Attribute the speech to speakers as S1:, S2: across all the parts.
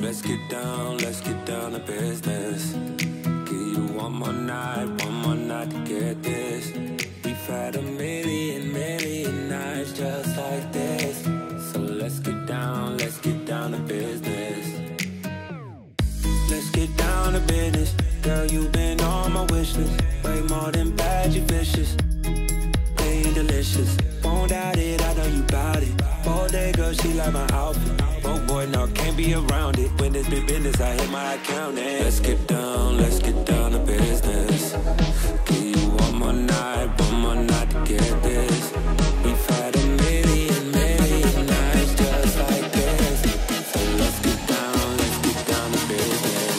S1: let's get down to business. Give you one more night to get this. We've had a million nights just like this. So let's get down to business. Let's get down to business. Girl, you've been on my wish list. Way more than bad, you vicious. Ain't delicious. Won't doubt it, I know you bout it. All day, girl, she like my outfit. Oh boy, no, can't be around it. When it's big business, I hit my account and let's get down to business. Give you one more night to get this. We've had a million nights just like this. So let's get down to business.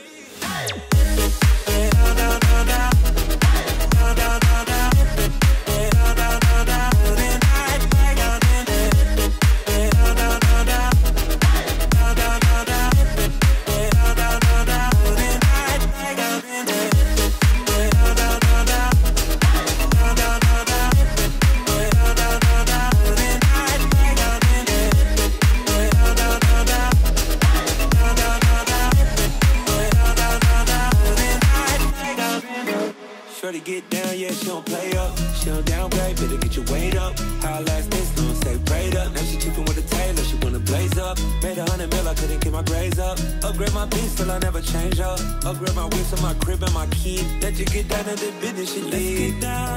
S1: Shorty get down, yeah, she don't play up. She don't downplay, better get your weight up. How I last this long, stay prayed up. Now she chipping with a tailor, she wanna blaze up. Made 100 mil, I couldn't get my grades up. Upgrade my beats till I never change up. Upgrade my whips and my crib and my key. Let you get down to the business, she leave. Let's get down